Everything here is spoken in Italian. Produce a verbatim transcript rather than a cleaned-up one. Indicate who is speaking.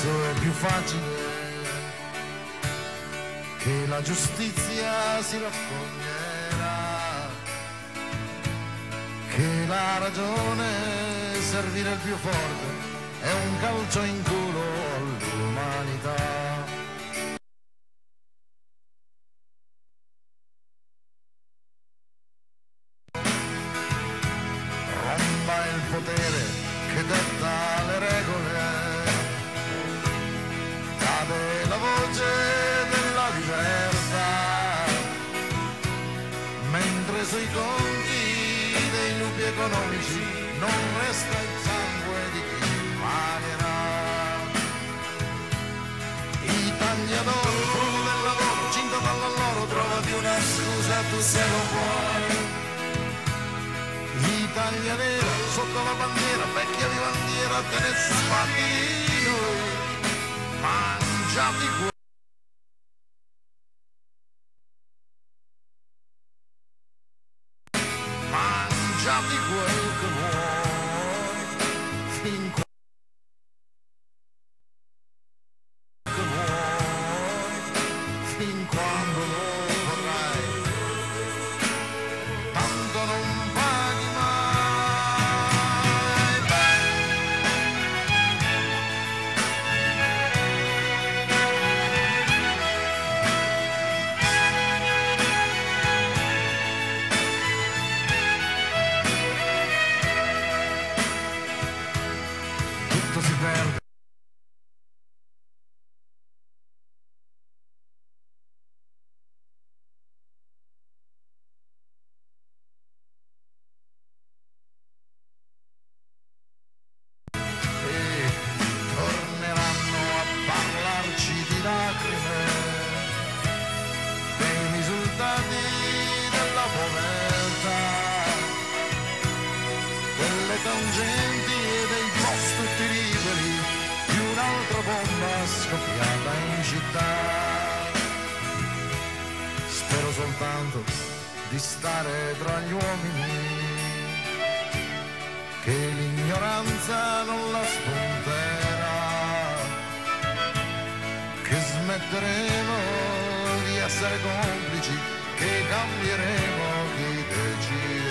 Speaker 1: adesso è più facile che la giustizia si raccognerà, che la ragione servire il più forte è un calcio in culo all'umanità. Romba il potere che detta le regole, cade la voce della libertà, mentre sui conti dei lupi economici non resta il sangue di chi manierà. I tagliatori, frutto del lavoro, cinta dall'alloro, trovati una scusa tu se lo vuoi. Italia nera sotto la bandiera, vecchia di bandiera, te ne sbatti di noi, mangiati qua. Mangiati quel che vuoi, fin qua che vuoi, fin quando lo vorrai, tanto non paghi mai. Tutto si perde. E torneranno a parlarci di lacrime, dei risultati della povertà, delle tangenti e dei post tutti liberi, di un'altra bomba scoppiata in città. Spero soltanto di stare tra gli uomini, che l'ignoranza non la spunterà, che smetteremo di essere complici, che cambieremo chi decide.